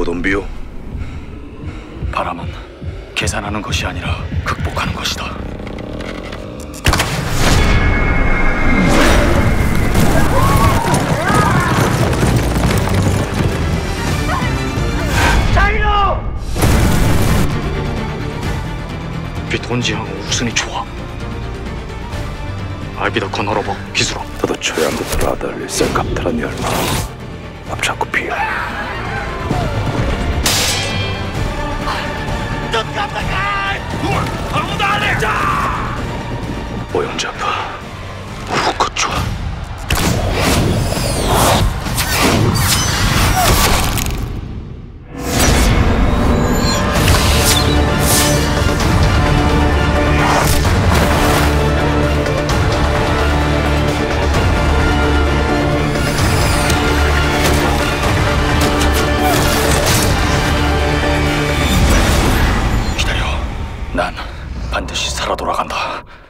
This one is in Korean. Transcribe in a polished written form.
보돈비요? 바람은 계산하는 것이 아니라 극복하는 것이다. 비돈지항 우승이 좋아. 알비다 건너러버 기술어. 더더 초양부터 라달리 셀캅트란 열마 앞잡고 피어. 오영자파 후커초아. 난 반드시 살아 돌아간다.